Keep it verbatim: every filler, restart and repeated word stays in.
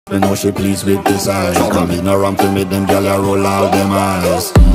Me know she pleased with this eyes. Come ignorant to me, them gyal a roll out them eyes.